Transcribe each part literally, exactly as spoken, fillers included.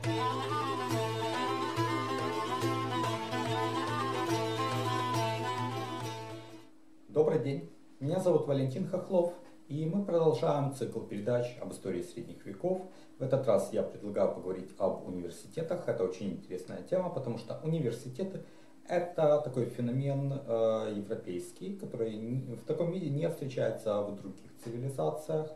Добрый день, меня зовут Валентин Хохлов, и мы продолжаем цикл передач об истории средних веков. В этот раз я предлагаю поговорить об университетах. Это очень интересная тема, потому что университеты — это такой феномен э, европейский, который в таком виде не встречается в других цивилизациях.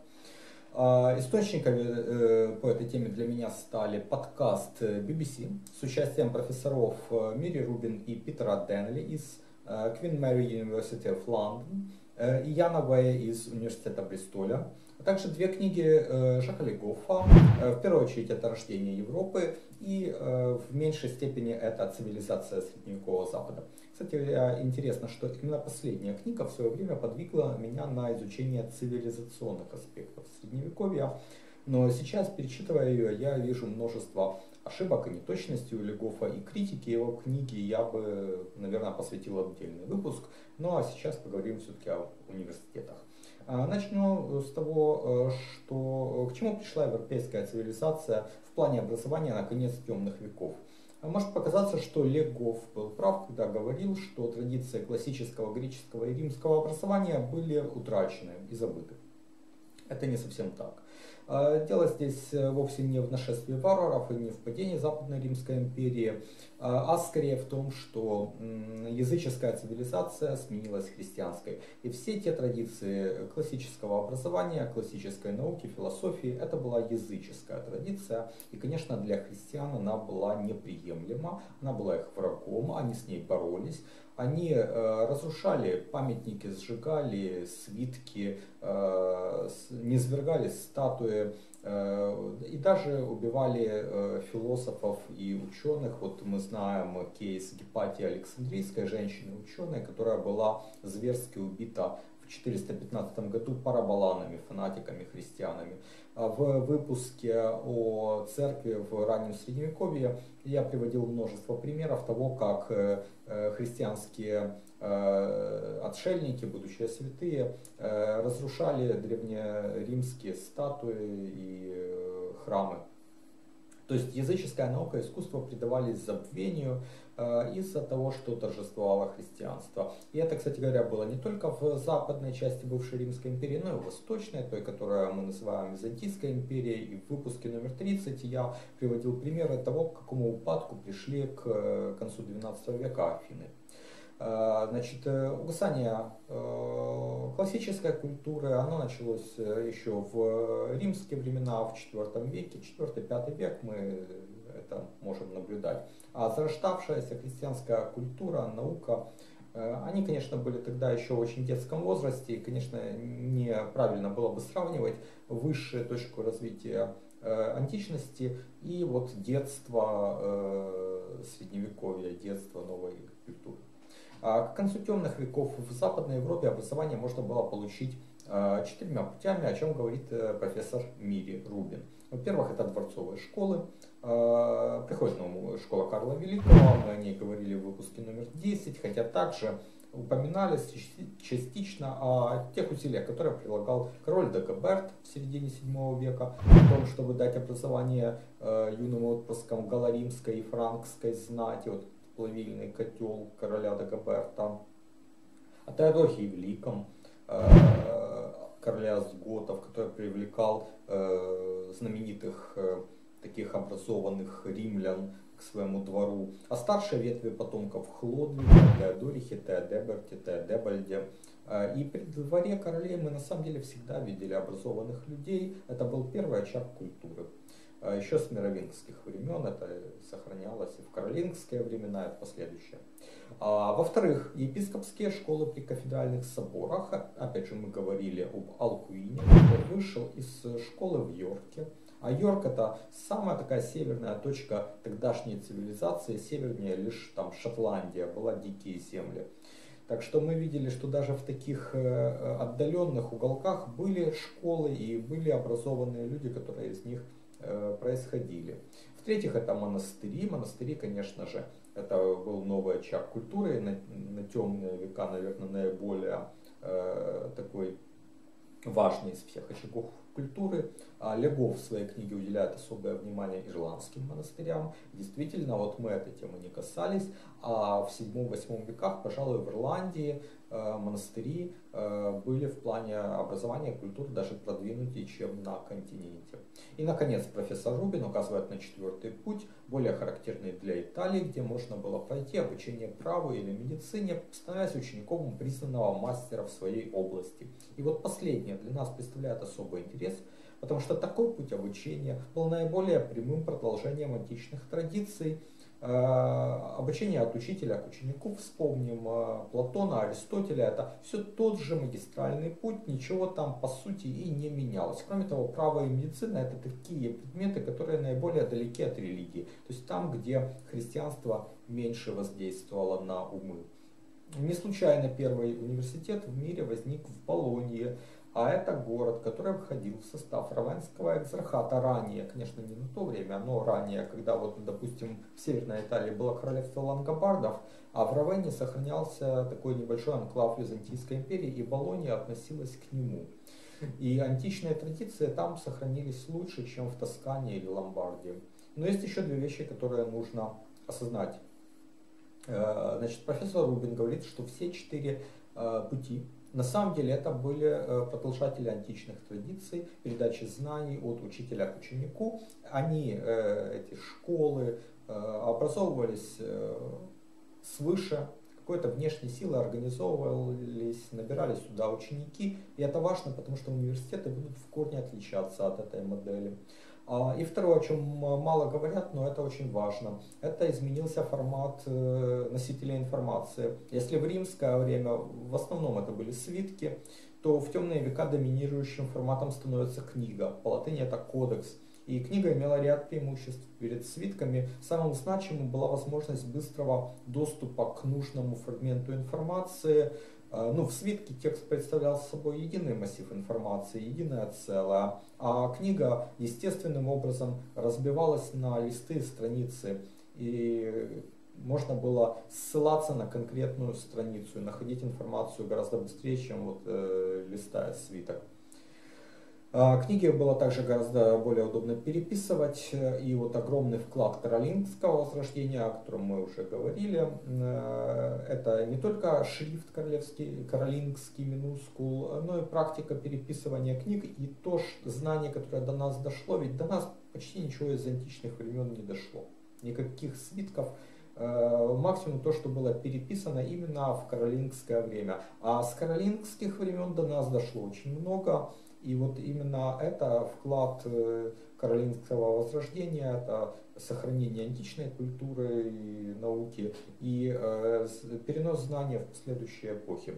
Э, источниками э, по этой теме для меня стали подкаст би би си с участием профессоров Мири Рубин и Питера Денли из Queen Mary University of London и Яна Вэя из Университета Бристоля, а также две книги Жака Ле Гоффа. В первую очередь это «Рождение Европы» и в меньшей степени это «Цивилизация средневекового Запада». Кстати, интересно, что именно последняя книга в свое время подвигла меня на изучение цивилизационных аспектов Средневековья. Но сейчас, перечитывая ее, я вижу множество ошибок и неточностей у Ле Гоффа, и критики его книги я бы, наверное, посвятил отдельный выпуск. Ну а сейчас поговорим все-таки о университетах. Начну с того, что, к чему пришла европейская цивилизация в плане образования на конец темных веков. Может показаться, что Ле Гофф был прав, когда говорил, что традиции классического греческого и римского образования были утрачены и забыты. Это не совсем так. Дело здесь вовсе не в нашествии варваров и не в падении Западной Римской империи, а скорее в том, что языческая цивилизация сменилась христианской. И все те традиции классического образования, классической науки, философии, это была языческая традиция. И, конечно, для христиан она была неприемлема, она была их врагом, они с ней боролись. Они э, разрушали памятники, сжигали свитки, э, низвергали статуи э, и даже убивали э, философов и ученых. Вот мы знаем кейс Гипатии Александрийской, женщины-ученой, которая была зверски убита в четыреста пятнадцатом году параболанами, фанатиками, христианами. В выпуске о церкви в раннем Средневековье я приводил множество примеров того, как христианские отшельники, будущие святые, разрушали древнеримские статуи и храмы. То есть языческая наука и искусство предавались забвению э, из-за того, что торжествовало христианство. И это, кстати говоря, было не только в западной части бывшей Римской империи, но и в восточной, той, которую мы называем Византийской империей. И в выпуске номер тридцать я приводил примеры того, к какому упадку пришли к концу двенадцатого века Афины. Значит, угасание классической культуры, оно началось еще в римские времена, в четвёртом веке, четвёртый-пятый век мы это можем наблюдать. А зарождавшаяся христианская культура, наука, они, конечно, были тогда еще в очень детском возрасте, и, конечно, неправильно было бы сравнивать высшую точку развития античности и вот детство средневековья, детство новой культуры. К концу темных веков в Западной Европе образование можно было получить четырьмя путями, о чем говорит профессор Мири Рубин. Во-первых, это дворцовые школы. Приходит на школа Карла Великого, мы о ней говорили в выпуске номер десять, хотя также упоминались частично о тех усилиях, которые прилагал король Дагоберт в середине седьмого века, о том, чтобы дать образование юным отпрыскам галло-римской и франкской знати, вот, плавильный котел короля Дагоберта, о Теодохии Великом, э, короля Остготов, который привлекал э, знаменитых э, таких образованных римлян к своему двору, о старшей ветви потомков Хлодвига, Теодорихе, Теодеберте, Теодебальде. Э, и при дворе королей мы на самом деле всегда видели образованных людей. Это был первый очаг культуры. Еще с мировингских времен это сохранялось и в каролингские времена, и в последующие. А, во-вторых, епископские школы при кафедральных соборах. Опять же, мы говорили об Алкуине, который вышел из школы в Йорке. А Йорк — это самая такая северная точка тогдашней цивилизации, севернее лишь там Шотландия, была дикие земли. Так что мы видели, что даже в таких отдаленных уголках были школы и были образованные люди, которые из них происходили. В-третьих, это монастыри. Монастыри, конечно же, это был новый очаг культуры, на, на темные века, наверное, наиболее э, такой важный из всех очагов культуры. Легов в своей книге уделяет особое внимание ирландским монастырям. Действительно, вот мы этой темы не касались, а в седьмом-восьмом веках, пожалуй, в Ирландии монастыри были в плане образования и культуры даже продвинутее, чем на континенте. И, наконец, профессор Рубин указывает на четвертый путь, более характерный для Италии, где можно было пройти обучение праву или медицине, становясь учеником признанного мастера в своей области. И вот последнее для нас представляет особый интерес, потому что такой путь обучения был наиболее прямым продолжением античных традиций. Обучение от учителя к ученику, вспомним Платона, Аристотеля, это все тот же магистральный путь, ничего там по сути и не менялось. Кроме того, право и медицина это такие предметы, которые наиболее далеки от религии, то есть там, где христианство меньше воздействовало на умы. Не случайно первый университет в мире возник в Болонье, а это город, который входил в состав Равенского экзархата ранее, конечно не на то время, но ранее, когда вот, допустим, в Северной Италии было королевство лангобардов, а в Равенне сохранялся такой небольшой анклав Византийской империи, и Болонья относилась к нему. И античные традиции там сохранились лучше, чем в Тоскане или Ломбардии. Но есть еще две вещи, которые нужно осознать. Значит, профессор Рубин говорит, что все четыре пути на самом деле это были продолжатели античных традиций, передачи знаний от учителя к ученику. Они, эти школы, образовывались свыше, какой-то внешней силы организовывались, набирались сюда ученики. И это важно, потому что университеты будут в корне отличаться от этой модели. И второе, о чем мало говорят, но это очень важно, это изменился формат носителя информации. Если в римское время в основном это были свитки, то в темные века доминирующим форматом становится книга. По латыни это кодекс. И книга имела ряд преимуществ перед свитками. Самым значимым была возможность быстрого доступа к нужному фрагменту информации. Ну, в свитке текст представлял собой единый массив информации, единое целое, а книга естественным образом разбивалась на листы и страницы, и можно было ссылаться на конкретную страницу и находить информацию гораздо быстрее, чем вот, э, листая свиток. Книги было также гораздо более удобно переписывать, и вот огромный вклад каролингского возрождения, о котором мы уже говорили, это не только шрифт королевский, каролингский минускул, но и практика переписывания книг, и то знание, которое до нас дошло, ведь до нас почти ничего из античных времен не дошло, никаких свитков. Максимум то, что было переписано именно в каролингское время, а с каролингских времен до нас дошло очень много. И вот именно это вклад каролингского возрождения, это сохранение античной культуры и науки и э, перенос знания в последующие эпохи.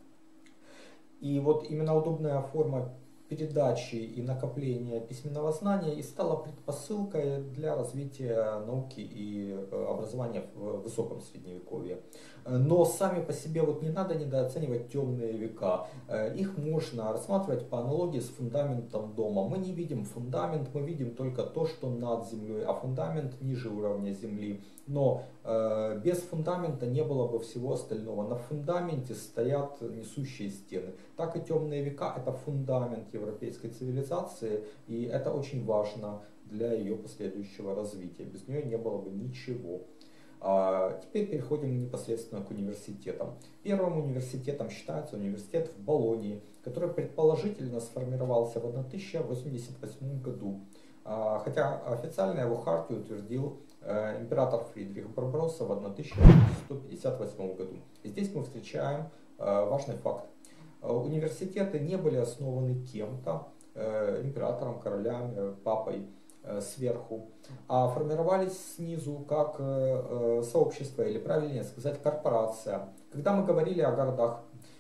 И вот именно удобная форма передачи и накопления письменного знания и стала предпосылкой для развития науки и образования в высоком средневековье. Но сами по себе вот не надо недооценивать темные века. Их можно рассматривать по аналогии с фундаментом дома. Мы не видим фундамент, мы видим только то, что над землей, а фундамент ниже уровня земли. Но э, без фундамента не было бы всего остального. На фундаменте стоят несущие стены. Так и темные века это фундамент европейской цивилизации, и это очень важно для ее последующего развития. Без нее не было бы ничего. А теперь переходим непосредственно к университетам. Первым университетом считается университет в Болонии, который предположительно сформировался в тысяча восемьдесят восьмом году. А, хотя официально его хартию утвердил э, император Фридрих Барбаросса в тысяча сто пятьдесят восьмом году. И здесь мы встречаем э, важный факт. Университеты не были основаны кем-то, э, императором, королями, папой, сверху, а формировались снизу как сообщество, или правильнее сказать корпорация. Когда мы говорили о городах,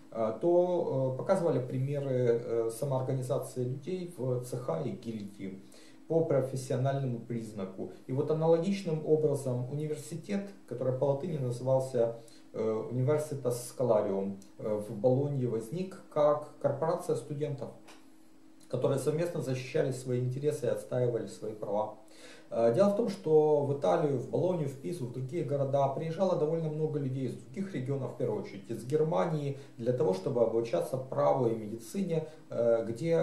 то показывали примеры самоорганизации людей в цеха и гильдии по профессиональному признаку. И вот аналогичным образом университет, который по латыни назывался Universitas Scholarium, в Болонье возник как корпорация студентов, которые совместно защищали свои интересы и отстаивали свои права. Дело в том, что в Италию, в Болонью, в Пизу, в другие города приезжало довольно много людей из других регионов, в первую очередь из Германии, для того, чтобы обучаться праву и медицине, где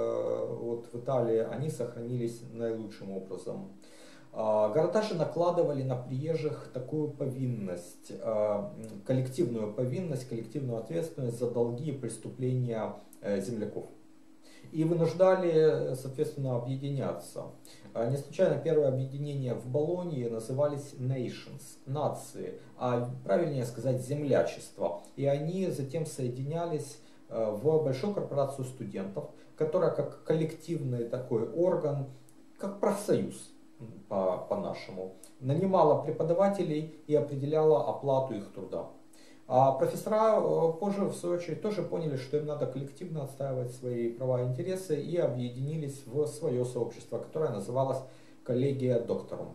вот в Италии они сохранились наилучшим образом. Города же накладывали на приезжих такую повинность, коллективную повинность, коллективную ответственность за долги и преступления земляков. И вынуждали, соответственно, объединяться. Не случайно первые объединения в Болонье назывались nations, нации, а правильнее сказать землячество. И они затем соединялись в большую корпорацию студентов, которая как коллективный такой орган, как профсоюз по-нашему, нанимала преподавателей и определяла оплату их труда. А профессора позже, в свою очередь, тоже поняли, что им надо коллективно отстаивать свои права и интересы, и объединились в свое сообщество, которое называлось коллегия докторум.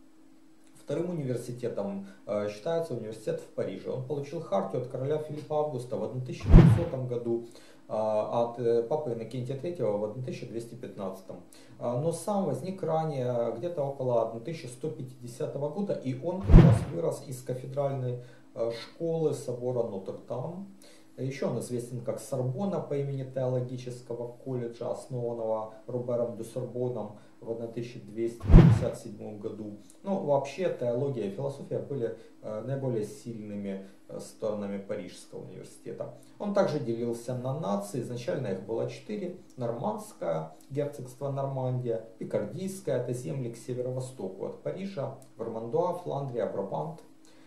Вторым университетом считается университет в Париже. Он получил хартию от короля Филиппа Августа в тысяча двухсотом году, от папы Иннокентия третьего в тысяча двести пятнадцатом. Но сам возник ранее, где-то около тысяча сто пятидесятого года, и он как раз вырос из кафедральной школы собора Нотр-Дам. Еще он известен как Сорбонна по имени теологического колледжа, основанного Робером де Сорбоном в тысяча двести пятьдесят седьмом году. Ну, вообще теология и философия были наиболее сильными сторонами Парижского университета. Он также делился на нации, изначально их было четыре: нормандское герцогство Нормандия, пикардийское, это земли к северо-востоку от Парижа, Вермандуа, Фландрия, Брабант,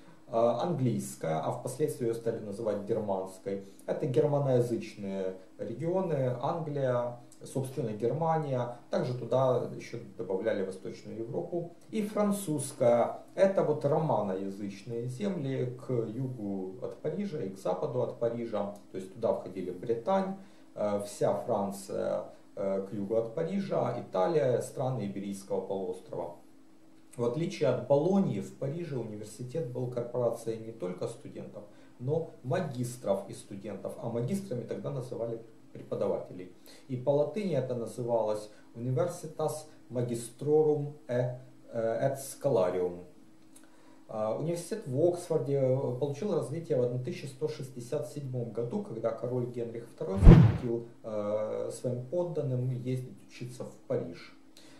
английская, а впоследствии ее стали называть германской. Это германоязычные регионы, Англия, собственно Германия, также туда еще добавляли Восточную Европу. И французская, это вот романоязычные земли к югу от Парижа и к западу от Парижа, то есть туда входили Британь, вся Франция к югу от Парижа, Италия, страны Иберийского полуострова. В отличие от Болоньи, в Париже университет был корпорацией не только студентов, но магистров и студентов, а магистрами тогда называли преподавателей. И по латыни это называлось Universitas Magistrorum et Scholarium. Университет в Оксфорде получил развитие в тысяча сто шестьдесят седьмом году, когда король Генрих второй запретил своим подданным ездить учиться в Париж.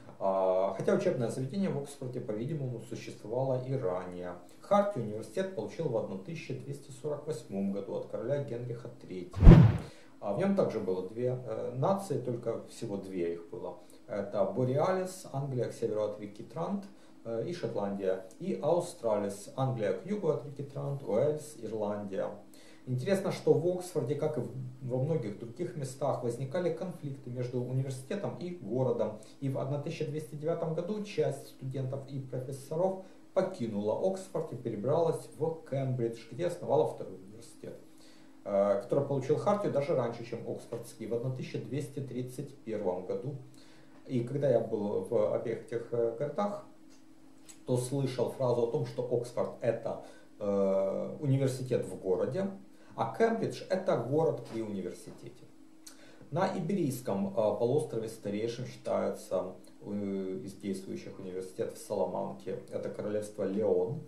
Хотя учебное заведение в Оксфорде, по-видимому, существовало и ранее. Хартию университет получил в тысяча двести сорок восьмом году от короля Генриха третьего. В нем также было две нации, только всего две их было. Это Бореалис, Англия к северу от реки Трант и Шотландия, и Аустралис, Англия к югу от реки Трант, Уэльс, Ирландия. Интересно, что в Оксфорде, как и во многих других местах, возникали конфликты между университетом и городом. И в тысяча двести девятом году часть студентов и профессоров покинула Оксфорд и перебралась в Кембридж, где основала второй университет, который получил хартию даже раньше, чем Оксфордский, в тысяча двести тридцать первом году. И когда я был в обеих этих городах, то слышал фразу о том, что Оксфорд это э, университет в городе, а Кембридж это город при университете. На Иберийском полуострове старейшим считается из действующих университет в Саламанке. Это королевство Леон.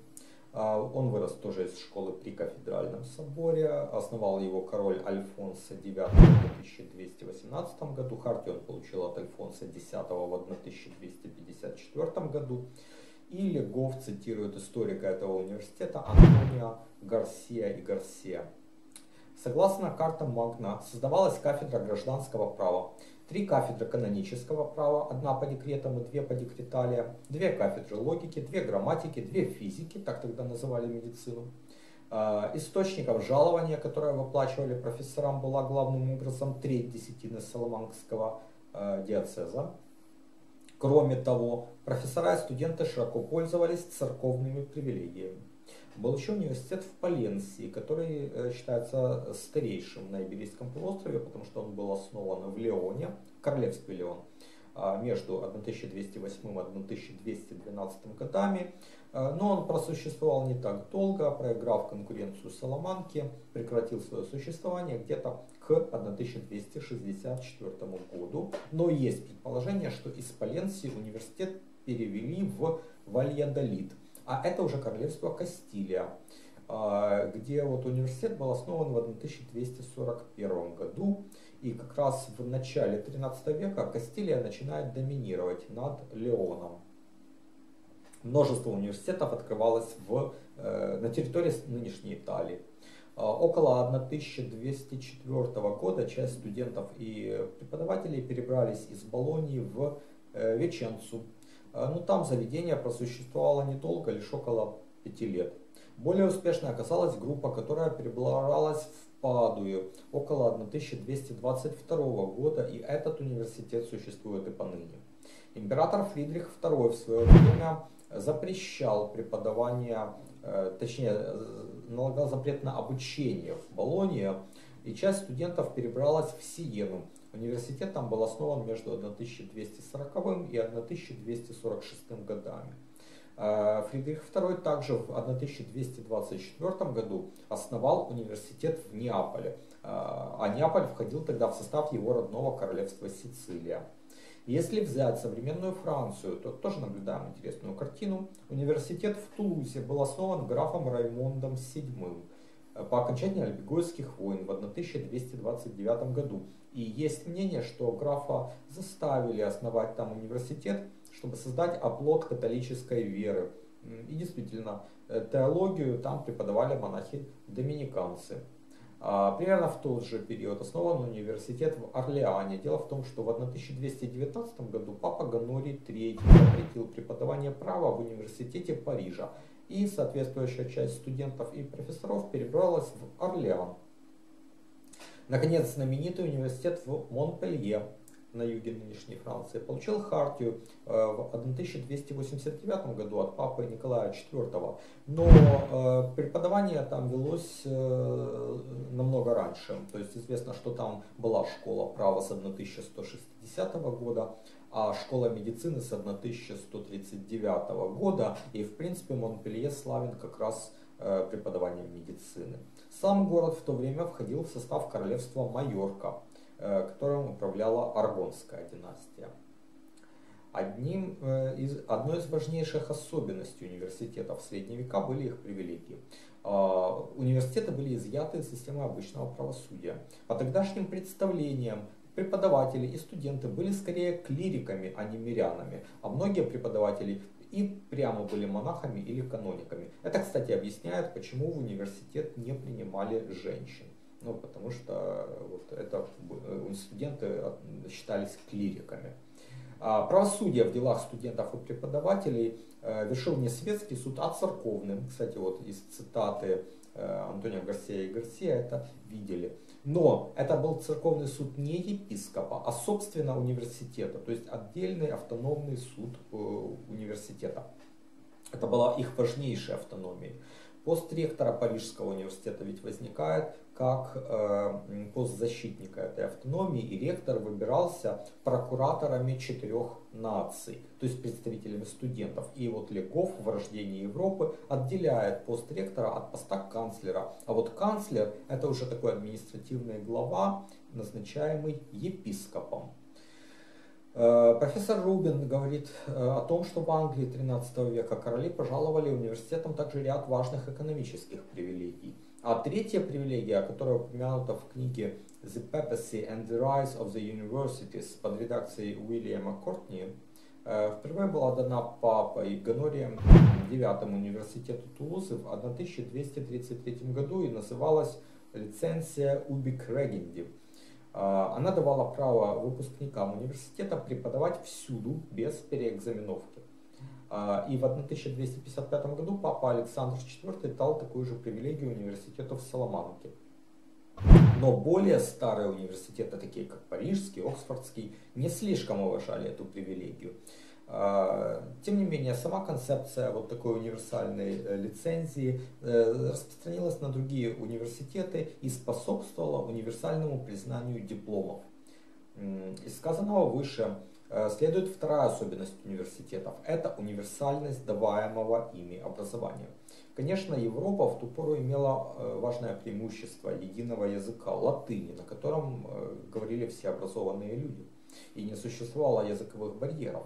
Он вырос тоже из школы при кафедральном соборе. Основал его король Альфонсо девятый в тысяча двести восемнадцатом году. Хартию он получил от Альфонсо десятого в тысяча двести пятьдесят четвёртом году. И Легов цитирует историка этого университета Антонио Гарсия и Гарсия. Согласно картам Магна, создавалась кафедра гражданского права, три кафедры канонического права, одна по декретам и две по декреталиям, две кафедры логики, две грамматики, две физики, так тогда называли медицину. Источников жалования, которое выплачивали профессорам, была главным образом треть десятины Саламанкского диоцеза. Кроме того, профессора и студенты широко пользовались церковными привилегиями. Был еще университет в Паленсии, который считается старейшим на Иберийском полуострове, потому что он был основан в Леоне, королевстве Леон, между тысяча двести восьмым и тысяча двести двенадцатым годами. Но он просуществовал не так долго, проиграв конкуренцию Саламанке, прекратил свое существование где-то к к тысяча двести шестьдесят четвёртому году. Но есть предположение, что из Паленсии университет перевели в Вальядолид. А это уже королевство Кастилия, где вот университет был основан в тысяча двести сорок первом году. И как раз в начале тринадцатого века Кастилия начинает доминировать над Леоном. Множество университетов открывалось в, на территории нынешней Италии. Около тысяча двести четвёртого года часть студентов и преподавателей перебрались из Болонии в Веченцу. Но там заведение просуществовало недолго, лишь около пяти лет. Более успешной оказалась группа, которая перебралась в Падую около тысяча двести двадцать второго года, и этот университет существует и поныне. Император Фридрих второй в свое время запрещал преподавание, точнее, налагал запрет на обучение в Болонии, и часть студентов перебралась в Сиену. Университет там был основан между тысяча двести сороковым и тысяча двести сорок шестым годами. Фридрих второй также в тысяча двести двадцать четвёртом году основал университет в Неаполе, а Неаполь входил тогда в состав его родного королевства Сицилия. Если взять современную Францию, то тоже наблюдаем интересную картину. Университет в Тулузе был основан графом Раймондом седьмым по окончании Альбигойских войн в тысяча двести двадцать девятом году. И есть мнение, что графа заставили основать там университет, чтобы создать оплот католической веры. И действительно, теологию там преподавали монахи-доминиканцы. А примерно в тот же период основан университет в Орлеане. Дело в том, что в тысяча двести девятнадцатом году папа Гонорий третий запретил преподавание права в университете Парижа. И соответствующая часть студентов и профессоров перебралась в Орлеан. Наконец, знаменитый университет в Монпелье на юге нынешней Франции получил хартию в тысяча двести восемьдесят девятом году от папы Николая четвёртого, но э, преподавание там велось э, намного раньше. То есть известно, что там была школа права с тысяча сто шестидесятого года, а школа медицины с тысяча сто тридцать девятого года, и в принципе Монпелье славен как раз э, преподаванием медицины. Сам город в то время входил в состав королевства Майорка, которым управляла Арагонская династия. Одним из, одной из важнейших особенностей университетов в средние века были их привилегии. Университеты были изъяты из системы обычного правосудия. По тогдашним представлениям преподаватели и студенты были скорее клириками, а не мирянами, а многие преподаватели и прямо были монахами или канониками. Это, кстати, объясняет, почему в университет не принимали женщин. Ну, потому что вот это, студенты считались клириками. А правосудие в делах студентов и преподавателей э, вершил не светский суд, а церковный. Кстати, вот из цитаты э, Антонио Гарсия и Гарсия это видели. Но это был церковный суд не епископа, а собственно университета, то есть отдельный автономный суд э, университета. Это была их важнейшая автономия. Пост ректора Парижского университета ведь возникает как э, пост защитника этой автономии, и ректор выбирался прокураторами четырех наций, то есть представителями студентов. И вот Легов в «Рождении Европы» отделяет пост ректора от поста канцлера. А вот канцлер — это уже такой административный глава, назначаемый епископом. Профессор Рубин говорит о том, что в Англии тринадцатого века короли пожаловали университетам также ряд важных экономических привилегий. А третья привилегия, которая упомянута в книге The Papacy and the Rise of the Universities под редакцией Уильяма Кортни, впервые была дана папой Гонорием девятому университету Тулузы в тысяча двести тридцать третьем году и называлась лицензия Ubique Regendi. Она давала право выпускникам университета преподавать всюду без переэкзаменовки. И в тысяча двести пятьдесят пятом году папа Александр четвёртый дал такую же привилегию университету в Саламанке. Но более старые университеты, такие как Парижский, Оксфордский, не слишком уважали эту привилегию. Тем не менее, сама концепция вот такой универсальной лицензии распространилась на другие университеты и способствовала универсальному признанию дипломов. Из сказанного выше Следует вторая особенность университетов. Это универсальность даваемого ими образования. Конечно, Европа в ту пору имела важное преимущество единого языка, латыни, на котором говорили все образованные люди. И не существовало языковых барьеров.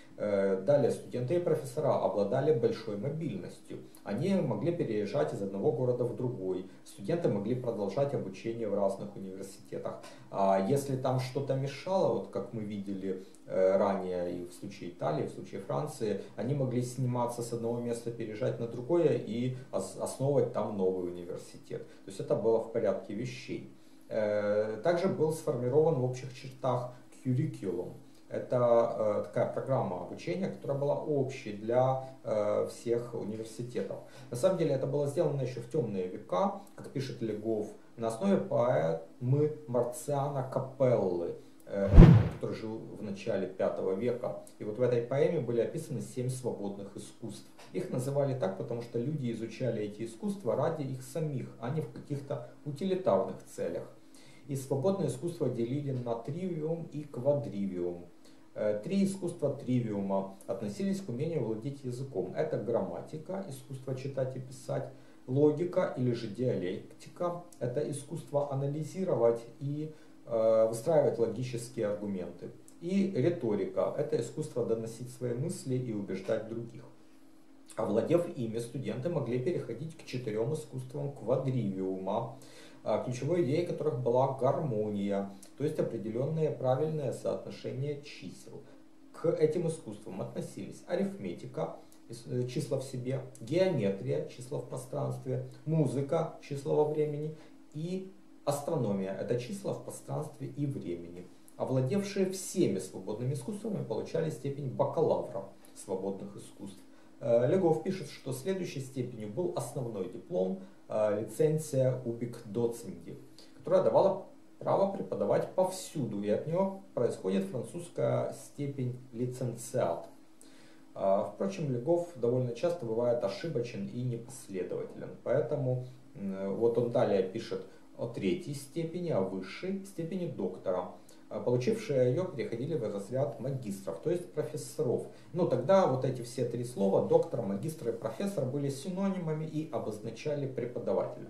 Далее, студенты и профессора обладали большой мобильностью. Они могли переезжать из одного города в другой. Студенты могли продолжать обучение в разных университетах. А если там что-то мешало, вот как мы видели ранее и в случае Италии, в случае Франции, они могли сниматься с одного места, переезжать на другое и основывать там новый университет. То есть это было в порядке вещей. Также был сформирован в общих чертах curriculum. Это э, такая программа обучения, которая была общей для э, всех университетов. На самом деле это было сделано еще в темные века, как пишет Легов, на основе поэмы Марциана Капеллы, э, который жил в начале пятого века. И вот в этой поэме были описаны семь свободных искусств. Их называли так, потому что люди изучали эти искусства ради их самих, а не в каких-то утилитарных целях. И свободное искусство делили на тривиум и квадривиум. Три искусства тривиума относились к умению владеть языком. Это грамматика, искусство читать и писать, логика или же диалектика. Это искусство анализировать и э, выстраивать логические аргументы. И риторика. Это искусство доносить свои мысли и убеждать других. Овладев ими, студенты могли переходить к четырем искусствам квадривиума, ключевой идеей которых была гармония, то есть определенное правильное соотношение чисел. К этим искусствам относились арифметика, числа в себе, геометрия, числа в пространстве, музыка, числа во времени и астрономия, это числа в пространстве и времени. Овладевшие всеми свободными искусствами получали степень бакалавра свободных искусств. Легов пишет, что следующей степенью был основной диплом, лицензия убик доценди, которая давала право преподавать повсюду, и от нее происходит французская степень лиценциат. Впрочем, Легов довольно часто бывает ошибочен и непоследователен, поэтому вот он далее пишет о третьей степени, о высшей степени доктора. Получившие ее переходили в разряд магистров, то есть профессоров. Но тогда вот эти все три слова, доктор, магистр и профессор, были синонимами и обозначали преподавателя.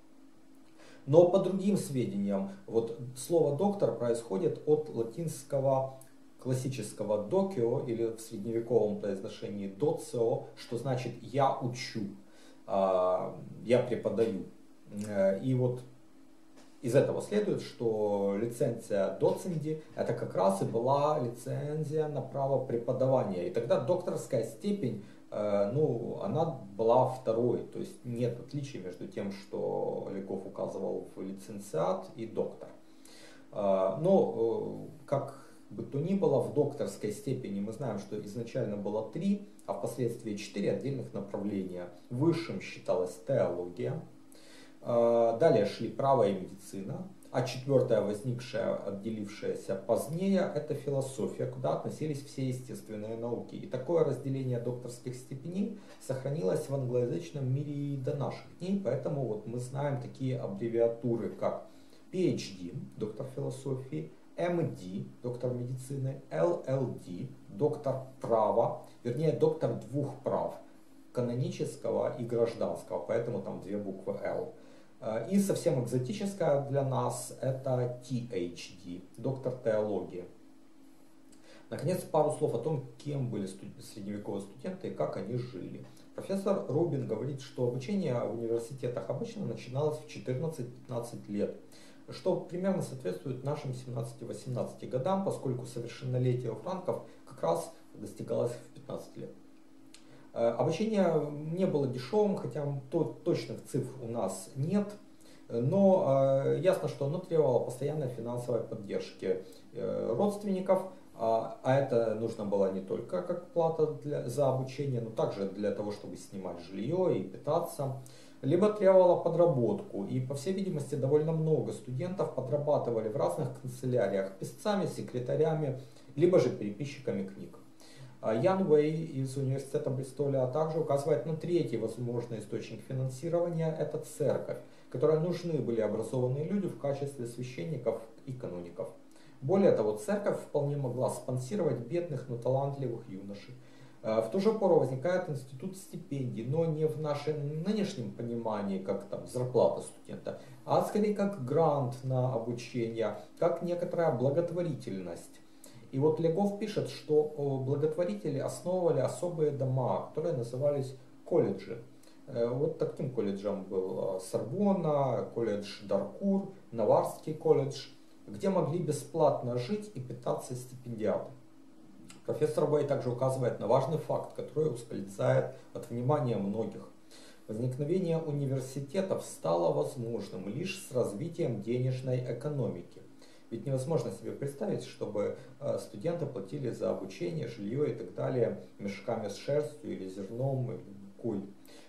Но по другим сведениям, вот слово доктор происходит от латинского классического докио, или в средневековом произношении доцио, что значит я учу, я преподаю. И вот из этого следует, что лицензия доценди это как раз и была лицензия на право преподавания. И тогда докторская степень, э, ну, она была второй. То есть нет отличия между тем, что Легов указывал в лицензиат и доктор. Э, но э, как бы то ни было, в докторской степени мы знаем, что изначально было три, а впоследствии четыре отдельных направления. Высшим считалась теология. Далее шли право и медицина, а четвертое, возникшее, отделившееся позднее, это философия, куда относились все естественные науки. И такое разделение докторских степеней сохранилось в англоязычном мире и до наших дней, поэтому вот мы знаем такие аббревиатуры, как пи эйч ди, доктор философии, эм ди, доктор медицины, эл эл ди, доктор права, вернее доктор двух прав, канонического и гражданского, поэтому там две буквы L. И совсем экзотическая для нас это ти эйч ди, доктор теологии. Наконец, пару слов о том, кем были студ- средневековые студенты и как они жили. Профессор Рубин говорит, что обучение в университетах обычно начиналось в четырнадцать-пятнадцать лет, что примерно соответствует нашим семнадцати-восемнадцати годам, поскольку совершеннолетие у франков как раз достигалось в пятнадцать лет. Обучение не было дешевым, хотя точных цифр у нас нет, но ясно, что оно требовало постоянной финансовой поддержки родственников, а это нужно было не только как плата для, за обучение, но также для того, чтобы снимать жилье и питаться, либо требовало подработку, и по всей видимости довольно много студентов подрабатывали в разных канцеляриях писцами, секретарями, либо же переписчиками книг. Ян Уэй из университета Бристоля также указывает на третий возможный источник финансирования – это церковь, которой нужны были образованные люди в качестве священников и каноников. Более того, церковь вполне могла спонсировать бедных, но талантливых юношей. В ту же пору возникает институт стипендий, но не в нашем нынешнем понимании, как там зарплата студента, а скорее как грант на обучение, как некоторая благотворительность. И вот Легов пишет, что благотворители основывали особые дома, которые назывались колледжи. Вот таким колледжем был Сорбонна, колледж Даркур, Наварский колледж, где могли бесплатно жить и питаться стипендиаты. Профессор Бэй также указывает на важный факт, который ускользает от внимания многих. Возникновение университетов стало возможным лишь с развитием денежной экономики. Ведь невозможно себе представить, чтобы студенты платили за обучение, жилье и так далее мешками с шерстью или зерном или мукой.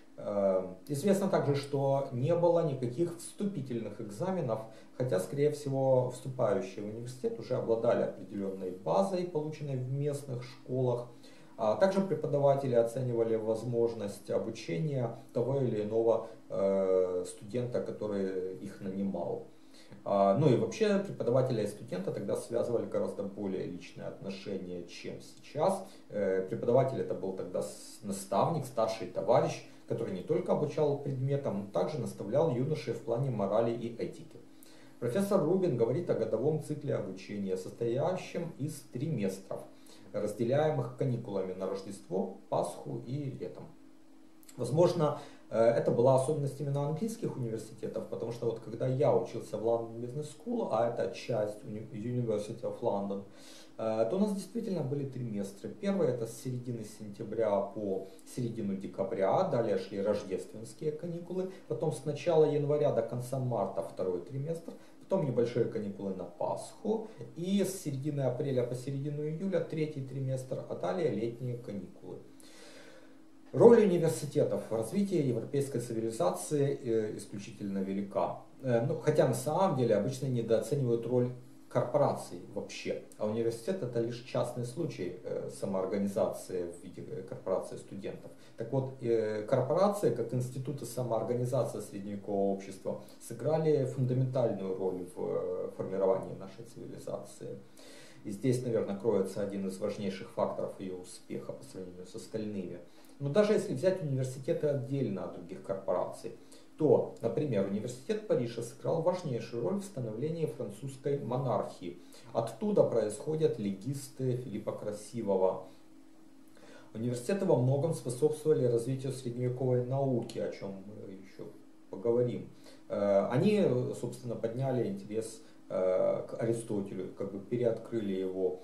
Известно также, что не было никаких вступительных экзаменов, хотя, скорее всего, вступающие в университет уже обладали определенной базой, полученной в местных школах. Также преподаватели оценивали возможность обучения того или иного студента, который их нанимал. Ну и вообще преподавателя и студента тогда связывали гораздо более личные отношения, чем сейчас. Преподаватель это был тогда наставник, старший товарищ, который не только обучал предметам, но также наставлял юношей в плане морали и этики. Профессор Рубин говорит о годовом цикле обучения, состоящем из триместров, разделяемых каникулами на Рождество, Пасху и летом. Возможно, это была особенность именно английских университетов, потому что вот когда я учился в London Business School, а это часть University of London, то у нас действительно были триместры. Первый это с середины сентября по середину декабря, далее шли рождественские каникулы, потом с начала января до конца марта второй триместр, потом небольшие каникулы на Пасху и с середины апреля по середину июля третий триместр, а далее летние каникулы. Роль университетов в развитии европейской цивилизации исключительно велика. Ну, хотя на самом деле обычно недооценивают роль корпораций вообще. А университет это лишь частный случай самоорганизации в виде корпорации студентов. Так вот, корпорации, как институты самоорганизации средневекового общества, сыграли фундаментальную роль в формировании нашей цивилизации. И здесь, наверное, кроется один из важнейших факторов ее успеха по сравнению с остальными. Но даже если взять университеты отдельно от других корпораций, то, например, университет Парижа сыграл важнейшую роль в становлении французской монархии. Оттуда происходят легисты Филиппа Красивого. Университеты во многом способствовали развитию средневековой науки, о чем мы еще поговорим. Они, собственно, подняли интерес к Аристотелю, как бы переоткрыли его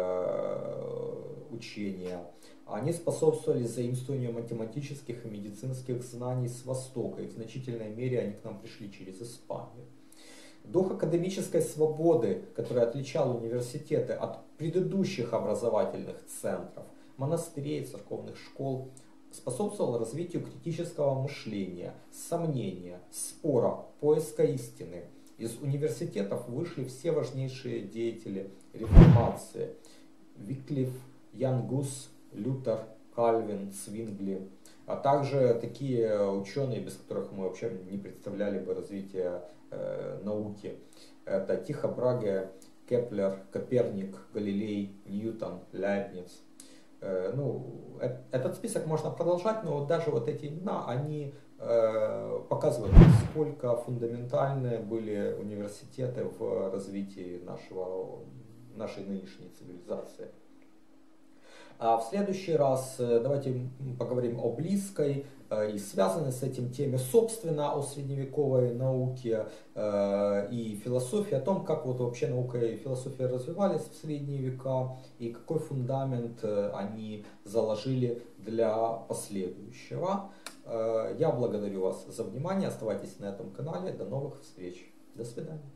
учения. Они способствовали заимствованию математических и медицинских знаний с Востока, и в значительной мере они к нам пришли через Испанию. Дух академической свободы, который отличал университеты от предыдущих образовательных центров, монастырей, церковных школ, способствовал развитию критического мышления, сомнения, спора, поиска истины. Из университетов вышли все важнейшие деятели реформации: Виклиф, Ян Гус, Лютер, Кальвин, Цвингли, а также такие ученые, без которых мы вообще не представляли бы развитие э, науки. Это Тихо Браге, Кеплер, Коперник, Галилей, Ньютон, Лейбниц. Э, ну, э, этот список можно продолжать, но вот даже вот эти имена, они э, показывают, насколько фундаментальны были университеты в развитии нашего, нашей нынешней цивилизации. А в следующий раз давайте поговорим о близкой и связанной с этим теме, собственно, о средневековой науке и философии, о том, как вот вообще наука и философия развивались в средние века и какой фундамент они заложили для последующего. Я благодарю вас за внимание, оставайтесь на этом канале, до новых встреч, до свидания.